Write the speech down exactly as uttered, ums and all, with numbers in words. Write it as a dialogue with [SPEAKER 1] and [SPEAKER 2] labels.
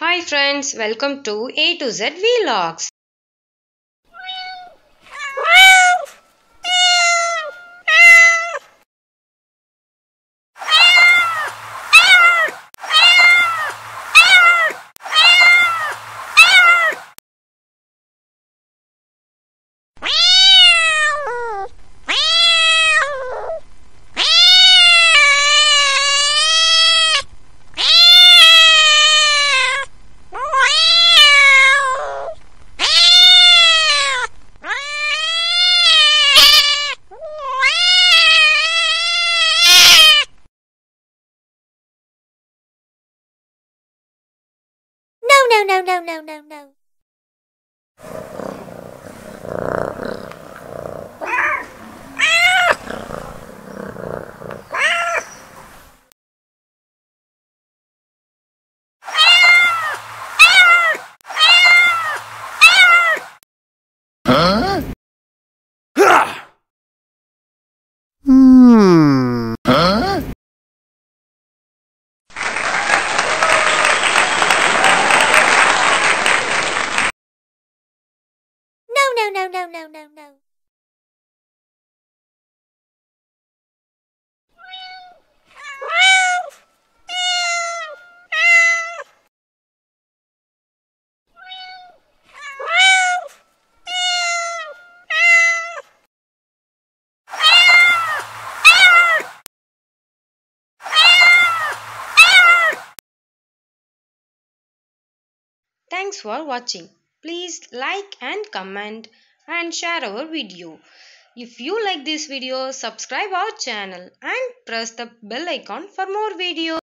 [SPEAKER 1] Hi friends, welcome to A to Z Vlogs.
[SPEAKER 2] No, no, no, no, no, no.
[SPEAKER 3] Huh? Hmm. Huh?
[SPEAKER 2] No, no, no, no, no, no, no.
[SPEAKER 1] Thanks for watching. Please like and comment and share our video. If you like this video, subscribe our channel and press the bell icon for more videos.